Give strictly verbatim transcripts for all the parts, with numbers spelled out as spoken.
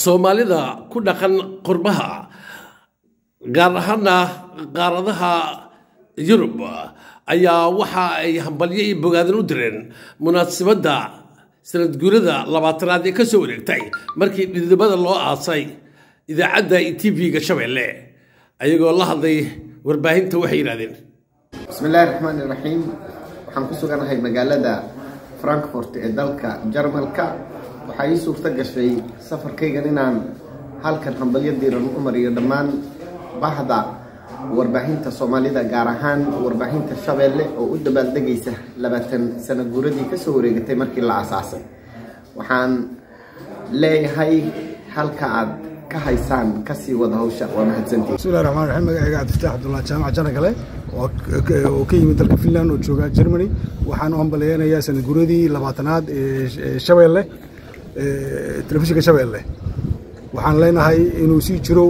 soomaalida ku dhaqan qurbaha gaar ahaana qaaradaha Yurub ayaa waxa ay hambalyo iyo bogaadin u direen munaasabada sanad guurada labaatanaad ee ka soo wareegtay markii dhidibada loo aasay idaacadda T V-ga Shabeelle ayagoo la hadlay warbaahinta waxay yiraahdeen bismillaahir rahmaanir rahiim waxaan ku suganahay magaalada Frankfurt ee dalka Jarmalka waxa ay suurta gashay safarkaygan inaan halkan hambalyo diiran u mariyo dhammaan bahda warbaahinta Soomaalida gaar ahaan warbaahinta Shabeelle oo u dabaaldegaysa labaatan sano guuradii ka soo wareegtay markii la aasaasay waxaan leeyahay halka aad ka haysaan ka sii wada hawsha waa mahadsantiin bismillaahir rahmaanir rahiim magacayga Cabdifataax Abdullaah Jaamac Janagale oo ka yimid dalka Finland oo jooga Germany waxaan u hambalyeeynayaa sanad guuradii labaatanaad ee Shabeelle ee telefishinka Shabeelle waxaan leenahay inuu sii jiro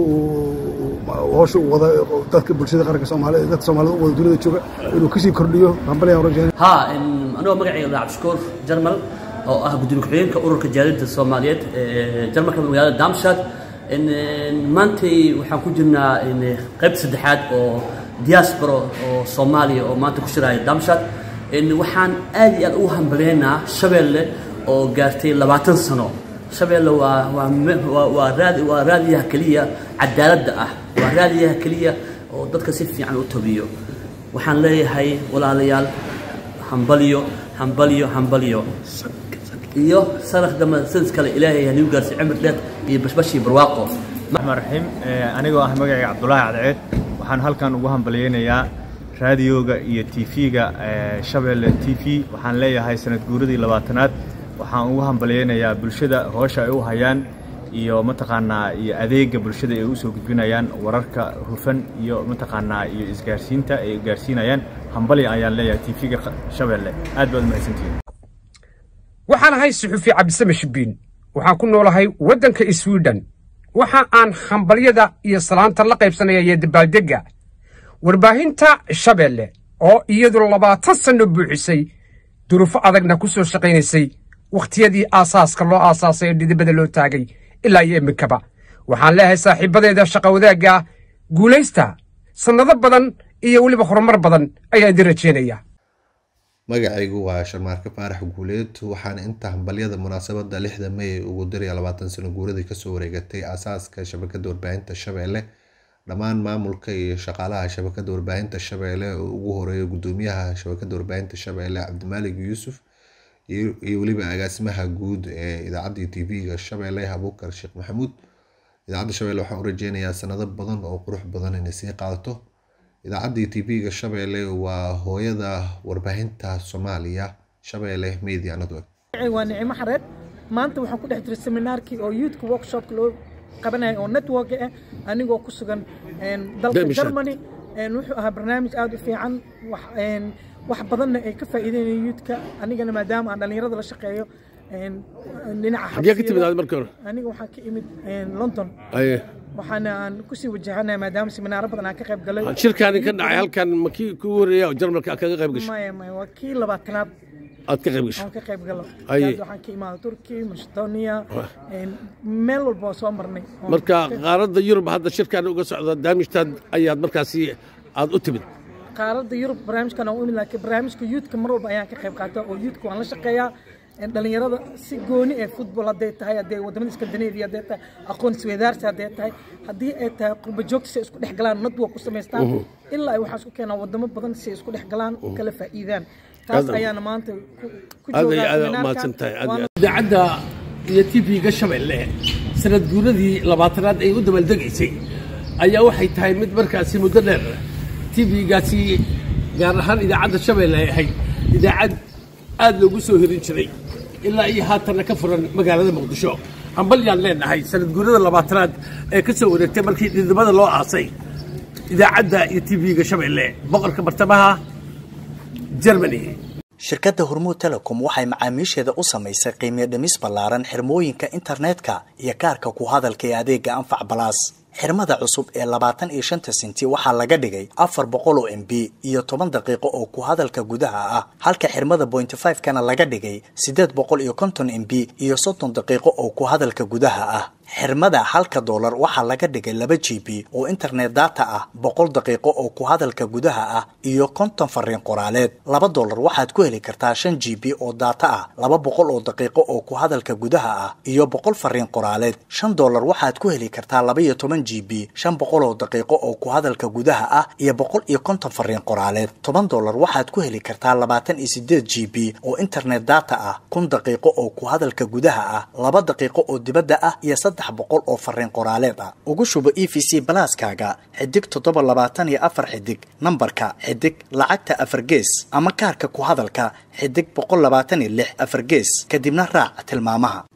hawsha wada dadka bulshada qaranka Soomaaliyeed dadka Soomaalida oo dunida jooga inuu ka sii kordhiyo hambalyeyn rajeen ha anoo magacayga Cabdishakuur Jarmal oo ah guddiga ku-xigeenka ururka jaaliyadda Soomaaliyeed ee Jarmalka magaalada Darmstadt in maantay waxaan ku jirnaa in qayb saddexaad oo diaspora oo Soomaaliya oo maanta ku shiraya Darmstadt in waxaan aad iyo aad u hambalyeynaa Shabeelle oo gaartay labaatan sano Shabeelle waa waa waa raad waa raadiyaha kaliya cadaaladda ah waa raadiyaha kaliya oo dadka si fiican u tabiyo waxaan leeyahay walaalayaal hambalyo hambalyo hambalyo iyo sarah dama sidoo kale ilaahay haniu gaarsi cimri dheer iyo bashbashi barwaaqo marxim anigoo ah magacayga Cabdullaahi Cadceed waxaan halkan ugu hambalyeeynaa raadiyoga iyo T V-ga Shabeelle T V waxaan leeyahay sanad guuradii labaatanaad waxaan ugu hambalyeeynaa bulshada hawsha ay u hayaan iyo mataqaanaa iyo adeega bulshada ay u soo gudbinayaan wararka hufan iyo mataqaanaa iyo isgaarsiinta ay gaarsiinayaan hambalyo ayaan leeyahay T V-ga Shabeelle aad baad mahadsantihiin waxaan ahay suxufi Cabdisame Shibiin waxaan ku noolahay waddanka Sweden waxa aan hambalyada iyo salaanta la qaybsanaya dabaaldega warbaahinta Shabeelle oo iyadu labaatan sano buuxisay duruufo adagna ku soo shaqeynaysay waqtiyadii aasaaska loo aasaasay dhidibada loo taagay ilaa iyo imikaba waxaan leeyahay saaxiibadeeda shaqo wadaaga guuleysta sanado badan iyo waliba horumar badan ayaan idin rajeynayaa magacaygu waa Sharmaarka Faarax Guuleed waxaan inta hambalyada munaasabada lixda May ugu diray labaatan sano guuradii ka soo wareegatay aasaaska shabakadda warbaahinta Shabeelle dhammaan maamulka iyo shaqaalaha shabakadda warbaahinta Shabeelle oo ugu horeeyo gudoomiyaha shabakadda warbaahinta Shabeelle Cabdimaalig Yuusuf iyo waliba agaasimaha guud ee idaacadda T V-ga Shabeelle Abuukar Sheekh Maxamuud idaacadda Shabeelle waxaan u rajeynayaa sanado badan oo qurux badan inay sii qaadato idaacadda T V-ga Shabeelle waa hooyada warbaahinta Soomaaliya Shabeelle Media Network waa Nicmo Xareed maanta waxaan ku dhex jiray seminaarkii oo youth workshop loo qabanay oo network ah anigoo ku sugan dalka Germany wuxuu ahaa barnaamij aad u fiican wax wax badan ay ka faa'iideeyeen youth-ka anigana maadaama aan dhalinyarada la shaqeeyo dhinaca xagee ka timid markii hore aniga waxaan ka imid London aye waxaan aan ku sii wajahanay maadaama seminaaro badan aan ka qayb galay shirkaani ka dhacay halkan makii ku horeeyay Jarmalka kaga qayb gashay ma ma waa kii labaatanaad aad ka qayb gashay aan ka qayb galo waxaan ka imaaday Turkiga Macedonia meel walba soo marnay marka qaaradda Yurub hadda shirkaan uga socda Darmstadt ayaad markaasi aad u timid qaaradda Yurub barnaamijkan oo u imid laakiin barnaamijka youth-ka mar walba ayaan ka qayb qaatay oo youth-ka waan la shaqeeyaa dhalinyarada si gooni ee football haday tahay haday wadamada Scandinavia haday tahay aqoon isweydaarsi haday tahay hadii ay tahay qurba joogta si isku dhex galaan network ku sameystaan ilaa ay waxa isku keenaa wadamo badan si isku dhex galaan kala faa'iidaan taas ayaana maanta ku joogaa idaacadda iyo T V-ga Shabeelle sanad guuradii labaatanaad ay u dabaaldegaysay ayaa waxay tahay mid markaasi muddo dheer T V-gaasi gaar ahaan idaacadda Shabeelle ay ahayd idaacad aad loogu soo hirin jiray ilaa iyo haatan ka furan magaalada Muqdisho hambalyaan leenahay sanad guurada labaatanaad ee ka soo wareegtay markii dhidibada loo aasay idaacadda iyo T V-ga Shabeelle boqorka bartamaha Germany shirkadda Hormuud Telecom waxay macaamiisheeda u samaysay qiimo dhimis ballaaran xirmooyinka internetka iyo kaarka ku hadalka ee adeega Anfac Plus xirmada cusub ee labaatan iyo shan senti waxaa laga dhigay afar boqol oo M B iyo toban daqiiqo oo ku hadalka gudaha ah halka xirmada point five kana laga dhigay siddeed boqol iyo konton M B iyo soddon daqiiqo oo ku hadalka gudaha ah xirmada halka doolar waxaa laga dhigay laba g b oo internet data ah boqol daqiiqo oo ku hadalka gudaha ah iyo konton fariin qoraaleed laba doolar waxaad ku heli kartaa shan g b oo data ah laba boqol oo daqiiqo oo ku hadalka gudaha ah iyo boqol fariin qoraaleed shan doolar waxaad ku heli kartaa laba iyo toban g b shan boqol oo daqiiqo oo ku hadalka gudaha ah iyo boqol iyo konton fariin qoraaleed toban doolar waxaad ku heli kartaa labaatan iyo sideed g b oo internet data ah kun daqiiqo oo ku hadalka gudaha ah laba daqiiqo oo dibadda ah iyo saddex boqol oo fariin qoraaleed ah ugu shubo e v c balaaskaaga xidig toddoba labaatan iyo afar xidig nambarka xidig lacagta afar gees ama kaarka ku hadalka xidig boqol labaatan iyo lix afar gees kadibna raac tilmaamaha.